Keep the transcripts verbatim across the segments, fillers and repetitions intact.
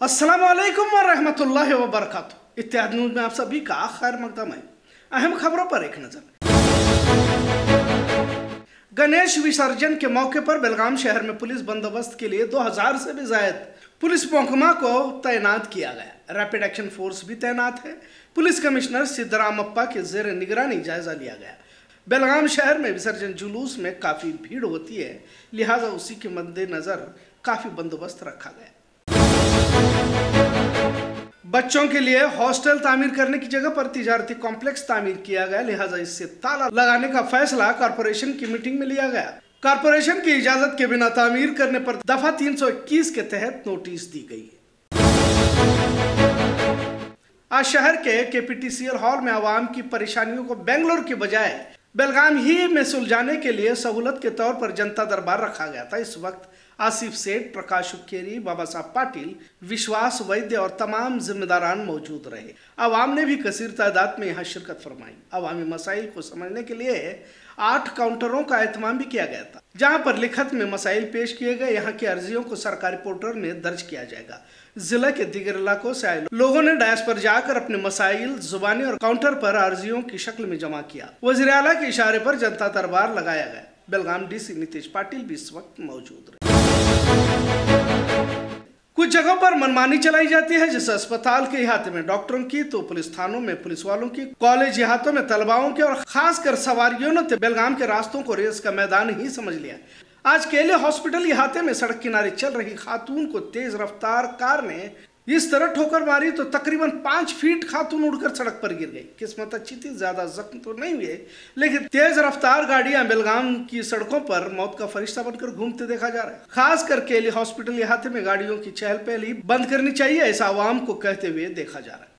अस्सलाम वालेकुम व रहमतुल्लाहि व बरकातुहू। इत्तेहाद न्यूज़ में आप सभी का खैर मकदम है। अहम खबरों पर एक नजर। गणेश विसर्जन के मौके पर बेलगाम शहर में पुलिस बंदोबस्त के लिए दो हज़ार से भी ज्यादा पुलिस महकमा को तैनात किया गया। रैपिड एक्शन फोर्स भी तैनात है। पुलिस कमिश्नर सिद्धरामप्पा के जेर निगरानी जायजा लिया गया। बेलगाम शहर में विसर्जन जुलूस में काफी भीड़ होती है, लिहाजा उसी के मद्देनजर काफी बंदोबस्त रखा गया। बच्चों के लिए हॉस्टल तामीर करने की जगह पर तिजारती कॉम्प्लेक्स तामीर किया गया, लिहाजा इससे ताला लगाने का फैसला कॉर्पोरेशन की मीटिंग में लिया गया। कॉर्पोरेशन की इजाजत के बिना तामीर करने पर दफा तीन सौ इक्कीस के तहत नोटिस दी गई है। आज शहर के केपीटीसीएल हॉल में आवाम की परेशानियों को बेंगलुरु के बजाय बेलगाम ही में सुलझाने के लिए सहूलत के तौर पर जनता दरबार रखा गया था। इस वक्त आसिफ सेठ, प्रकाश हुक्केरी, बाबा साहब पाटिल, विश्वास वैद्य और तमाम जिम्मेदारान मौजूद रहे। आवाम ने भी कसीर तादाद में यहाँ शिरकत फरमाई। अवामी मसाइल को समझने के लिए आठ काउंटरों का एहतमाम भी किया गया था, जहाँ पर लिखत में मसाइल पेश किए गए। यहाँ की अर्जियों को सरकारी पोर्टल में दर्ज किया जाएगा। जिला के दीगर इलाकों से आए लोगों ने डायस पर जाकर अपने मसाइल जुबानी और काउंटर पर अर्जियों की शक्ल में जमा किया। वज़ीर आला के इशारे पर जनता दरबार लगाया गया। बेलगाम डीसी नीतीश पाटिल भी इस वक्त मौजूद रहे। कुछ जगहों पर मनमानी चलाई जाती है, जैसे अस्पताल के इहाते में डॉक्टरों की, तो पुलिस थानों में पुलिस वालों की, कॉलेज इहातों में तलबाओं की, और खासकर सवारियों ने बेलगाम के रास्तों को रेस का मैदान ही समझ लिया। आज केले हॉस्पिटल इहाते में सड़क किनारे चल रही खातून को तेज रफ्तार कार ने इस तरह ठोकर मारी तो तकरीबन पांच फीट खातून उड़कर सड़क पर गिर गई। किस्मत अच्छी थी, ज्यादा जख्म तो नहीं हुए, लेकिन तेज रफ्तार गाड़ियां बेलगाम की सड़कों पर मौत का फरिश्ता बनकर घूमते देखा जा रहा है। खास करके केले हॉस्पिटल इहाते में गाड़ियों की चहल पहल ही बंद करनी चाहिए, ऐसा आवाम को कहते हुए देखा जा रहा है।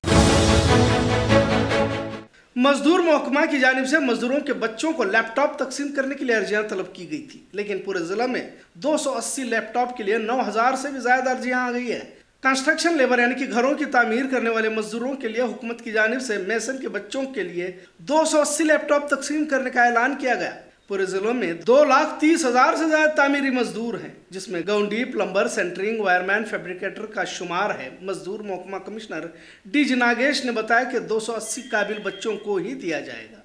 मजदूर महकमा की जानिब से मजदूरों के बच्चों को लैपटॉप तकसीम करने के लिए अर्जियां तलब की गई थी, लेकिन पूरे जिला में दो सौ अस्सी लैपटॉप के लिए नौ हजार से भी ज्यादा अर्जियां आ गई है। कंस्ट्रक्शन लेबर यानी कि घरों की तामीर करने वाले मजदूरों के लिए हुकूमत की जानिब से मेसन के बच्चों के लिए दो सौ अस्सी लैपटॉप तकसीम करने का ऐलान किया गया। पूरे जिलों में दो लाख तीस हजार से ज्यादा तामीरी मजदूर हैं, जिसमें गौंडी, प्लम्बर, सेंटरिंग, वायरमैन, फैब्रिकेटर का शुमार है। मजदूर महकमा कमिश्नर डी जी नागेश ने बताया कि दो सौ अस्सी काबिल बच्चों को ही दिया जाएगा।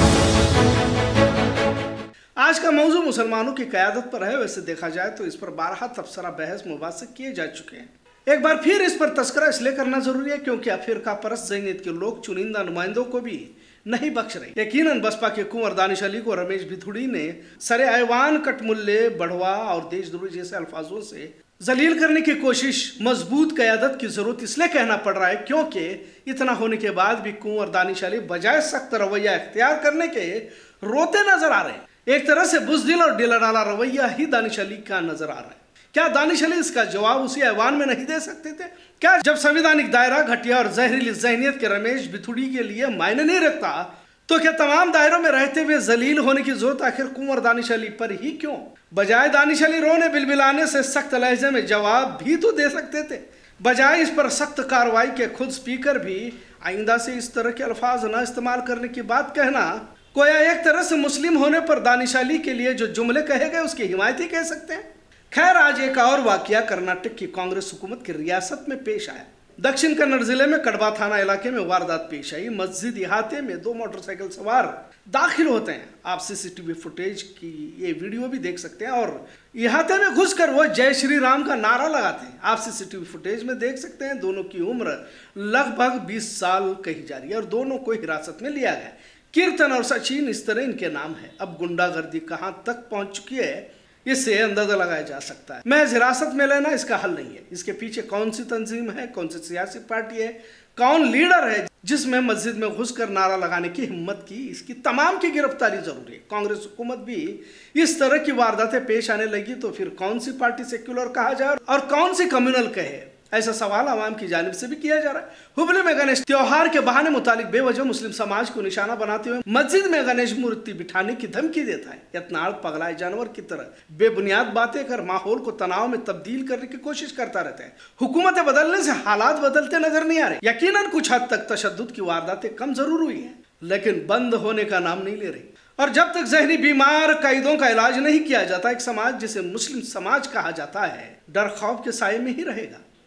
आज का मौजू मुसलमानों की क़यादत पर है। वैसे देखा जाए तो इस पर बारहा तबसरा बहस मुबासे किए जा चुके हैं। एक बार फिर इस पर तस्करा इसलिए करना जरूरी है क्योंकि अफिरका परस्त ज़हनियत के लोग चुनिंदा नुमाइंदों को भी नहीं बख्श रहे। यकीनन बसपा के कुंवर दानिश अली को रमेश भिथुड़ी ने सरे ऐवान, कटमुल्ले, बढ़वा और देशद्रोही जैसे अल्फाजों से जलील करने की कोशिश। मजबूत क़यादत की जरूरत इसलिए कहना पड़ रहा है क्योंकि इतना होने के बाद भी कुंवर दानिश अली बजाय सख्त रवैया इख्तियार करने के रोते नजर आ रहे हैं। एक तरह से बुज़दिल और ढिलाढाला रवैया ही दानिश अली का नजर आ रहा है। क्या दानिश अली इसका जवाब उसी ऐवान में नहीं दे सकते थे? क्या जब संवैधानिक दायरा घटिया और जहरीली ज़हनियत के रमेश भिथुड़ी के लिए मायने नहीं रखता, तो क्या तमाम दायरों में रहते हुए जलील होने की जरूरत आखिर कुंवर दानिश अली पर ही क्यों? बजाय दानिश अली रोने बिलबिलाने से सख्त लहजे में जवाब भी तो दे सकते थे। बजाय इस पर सख्त कार्रवाई के खुद स्पीकर भी आइंदा से इस तरह के अल्फाज न इस्तेमाल करने की बात कहना, कोया एक तरह से मुस्लिम होने पर दानिश अली के लिए जो जुमले कहे गए उसकी हिमायत ही कह सकते हैं। खैर, आज एक और वाकया कर्नाटक की कांग्रेस हुकूमत की रियासत में पेश आया। दक्षिण कन्नड़ जिले में कड़बा थाना इलाके में वारदात पेश आई। मस्जिद इहाते में दो मोटरसाइकिल सवार दाखिल होते हैं। आप सीसीटीवी फुटेज की ये वीडियो भी देख सकते हैं और इहाते में घुसकर वो जय श्री राम का नारा लगाते हैं। आप सीसीटीवी फुटेज में देख सकते हैं दोनों की उम्र लगभग बीस साल कही जा रही है और दोनों को हिरासत में लिया गया। कीर्तन और सचिन इस तरह इनके नाम है। अब गुंडागर्दी कहां तक पहुंच चुकी है इससे अंदाजा लगाया जा सकता है। महज हिरासत में लेना इसका हल नहीं है। इसके पीछे कौन सी तंजीम है, कौन सी सियासी पार्टी है, कौन लीडर है जिसमें मस्जिद में घुसकर नारा लगाने की हिम्मत की, इसकी तमाम की गिरफ्तारी जरूरी है। कांग्रेस हुकूमत भी इस तरह की वारदातें पेश आने लगी तो फिर कौन सी पार्टी सेक्युलर कहा जाए और कौन सी कम्युनल कहे, ऐसा सवाल आवाम की जानिब से भी किया जा रहा है। हुबली में गणेश त्योहार के बहाने मुतालिक बेवजह मुस्लिम समाज को निशाना बनाते हुए मस्जिद में गणेश मूर्ति बिठाने की धमकी देता है। यत्नाड़ पगलाए जानवर की तरह बेबुनियाद बातें कर माहौल को तनाव में तब्दील करने की कोशिश करता रहता है। हुकूमतें बदलने से हालात बदलते नजर नहीं आ रहे। यकीनन कुछ हद तक तशद्दुद की वारदातें कम जरूर हुई है, लेकिन बंद होने का नाम नहीं ले रही। और जब तक जहनी बीमार कैदों का इलाज नहीं किया जाता, एक समाज जिसे मुस्लिम समाज कहा जाता है डर खौफ के साये में ही रहेगा।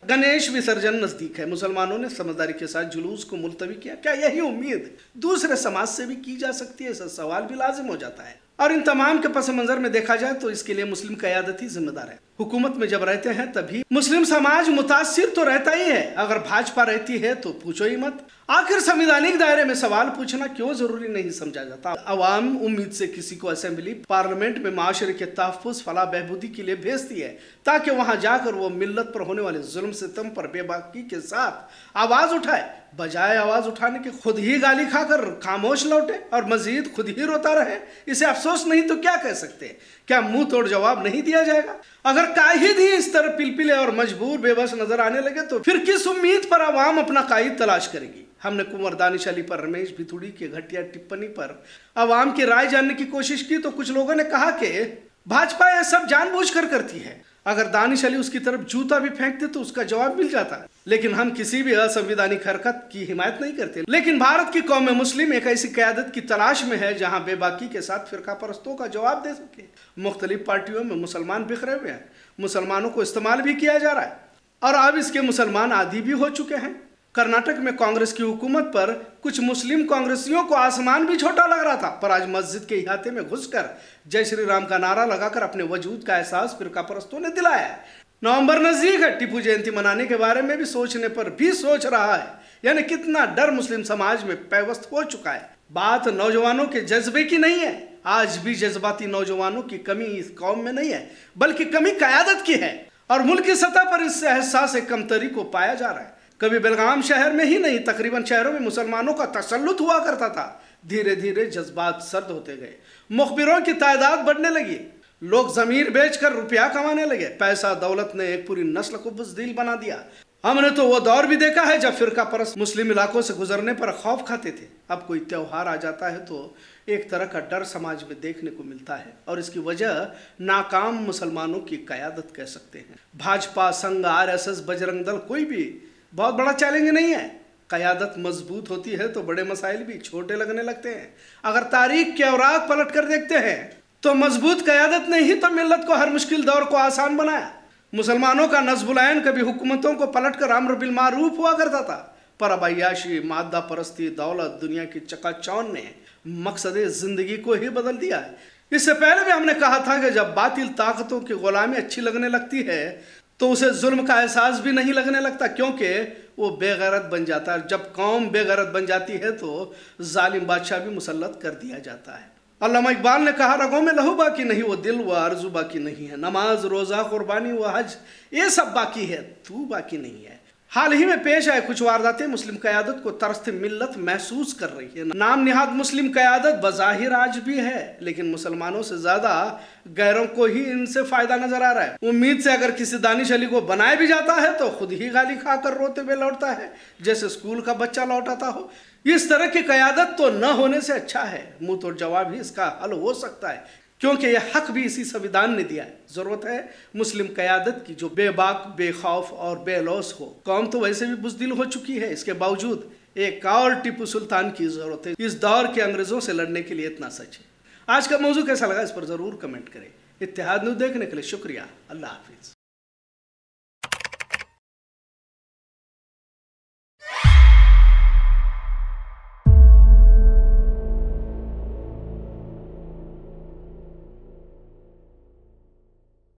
गणेश विसर्जन नजदीक है, मुसलमानों ने समझदारी के साथ जुलूस को मुलतवी किया। क्या यही उम्मीद दूसरे समाज से भी की जा सकती है? ऐसा सवाल भी लाजिम हो जाता है। और इन तमाम के पस मंजर में देखा जाए तो इसके लिए मुस्लिम क़यादत ही जिम्मेदार है। हुकूमत में जब रहते हैं तभी मुस्लिम समाज मुतासिर तो रहता ही है, अगर भाजपा रहती है तो पूछो ही मत। आखिर संवैधानिक दायरे में सवाल पूछना क्यों जरूरी नहीं समझा जाता? अवाम उम्मीद से किसी को असेंबली पार्लियामेंट में माशरे के तहफ़्फ़ुज़ फलाह बहबूदी के लिए भेजती है ताकि वहां जाकर वो मिल्लत पर होने वाले जुल्म सितम पर बेबाकी के साथ आवाज उठाए, बजाय आवाज उठाने के खुद ही गाली खाकर खामोश लौटे और मजीद खुद ही रोता रहे। इसे अफसोस नहीं तो क्या कह सकते? क्या मुंह तोड़ जवाब नहीं दिया जाएगा? अगर काहिद ही इस तरह पिलपिले और मजबूर बेबस नजर आने लगे तो फिर किस उम्मीद पर आवाम अपना कायद तलाश करेगी? हमने कुंवर दानिश अली पर रमेश भिथुड़ी की घटिया टिप्पणी पर आवाम की राय जानने की कोशिश की तो कुछ लोगों ने कहा कि भाजपा यह सब जानबूझकर करती है। अगर दानिश अली उसकी तरफ जूता भी फेंकते तो उसका जवाब मिल जाता है। लेकिन हम किसी भी असंवैधानिक हरकत की हिमायत नहीं करते। लेकिन भारत की कौम मुस्लिम एक ऐसी क़यादत की तलाश में है जहां बेबाकी के साथ फिरका परस्तों का जवाब दे सके। मुख्तलिफ पार्टियों में मुसलमान बिखरे हुए हैं, मुसलमानों को इस्तेमाल भी किया जा रहा है और अब इसके मुसलमान आदी भी हो चुके हैं। कर्नाटक में कांग्रेस की हुकूमत पर कुछ मुस्लिम कांग्रेसियों को आसमान भी छोटा लग रहा था, पर आज मस्जिद के इहाते में घुसकर जय श्री राम का नारा लगाकर अपने वजूद का एहसास फिरका परस्तों ने दिलाया है। नवंबर नजदीक है, टिप्पू जयंती मनाने के बारे में भी सोचने पर भी सोच रहा है। यानी कितना डर मुस्लिम समाज में पैवस्त हो चुका है। बात नौजवानों के जज्बे की नहीं है, आज भी जज्बाती नौजवानों की कमी इस कौम में नहीं है, बल्कि कमी क़यादत की है और मुल्क की सतह पर इस एहसास कमतरी को पाया जा रहा है। कभी बेलगाम शहर में ही नहीं, तकरीबन शहरों में मुसलमानों का तसल्लुत हुआ करता था। धीरे धीरे जज्बात सर्द होते गए, मुखबिरों की तादाद बढ़ने लगी, लोग जमीर बेचकर रुपया कमाने लगे। पैसा दौलत ने एक पूरी नस्ल को बुज़दिल बना दिया। हमने तो वो दौर भी देखा है जब फिरका परस्त मुस्लिम इलाकों से गुजरने पर खौफ खाते थे। अब कोई त्योहार आ जाता है तो एक तरह का डर समाज में देखने को मिलता है और इसकी वजह नाकाम मुसलमानों की क़यादत कह सकते हैं। भाजपा, संघ, R S S, Bajrang Dal कोई भी बहुत बड़ा चैलेंज नहीं है। क़यादत मजबूत होती है तो बड़े मसाइल भी छोटे लगने लगते हैं। अगर तारीख के औराक पलट कर देखते हैं तो मजबूत क़यादत ने ही तो मिल्लत को हर मुश्किल दौर को आसान बनाया। मुसलमानों का नज़्बुल-ऐन कभी हुकूमतों को पलट कर अम्र बिल मारूफ हुआ करता था, पर अब अय्याशी, मादा परस्ती, दौलत, दुनिया की चकाचौंध ने मकसद ज़िंदगी को ही बदल दिया है। इससे पहले भी हमने कहा था कि जब बातिल ताकतों की गुलामी अच्छी लगने लगती है तो उसे जुल्म का एहसास भी नहीं लगने लगता, क्योंकि वो बेगैरत बन जाता है। जब कौम बेगैरत बन जाती है तो जालिम बादशाह भी मुसल्लत कर दिया जाता है। अल्लामा इकबाल ने कहा, रगों में लहू बाकी नहीं, वो दिल व आरजू बाकी नहीं है, नमाज, रोज़ा, कुर्बानी व हज ये सब बाकी है, तू बाकी नहीं है। हाल ही में पेश आए कुछ वारदातें मुस्लिम क़यादत को तरस मिल्लत महसूस कर रही है। नाम निहाद मुस्लिम क़यादत बज़ाहिर आज भी है, लेकिन मुसलमानों से ज़्यादा गैरों को ही इनसे फ़ायदा नजर आ रहा है। उम्मीद से अगर किसी दानिश अली को बनाया भी जाता है तो खुद ही गाली खाकर रोते हुए लौटता है, जैसे स्कूल का बच्चा लौटाता हो। इस तरह की क़यादत तो न होने से अच्छा है। मुंह तोड़ जवाब ही इसका हल हो सकता है, क्योंकि यह हक भी इसी संविधान ने दिया है। जरूरत है मुस्लिम क़यादत की जो बेबाक, बेखौफ और बेलौस हो। कौम तो वैसे भी बुज़दिल हो चुकी है, इसके बावजूद एक और टिप्पू सुल्तान की ज़रूरत है इस दौर के अंग्रेज़ों से लड़ने के लिए। इतना सच है। आज का मौजू कैसा लगा इस पर ज़रूर कमेंट करें। इत्तेहाद न्यूज़ देखने के लिए शुक्रिया। अल्लाह हाफिज़।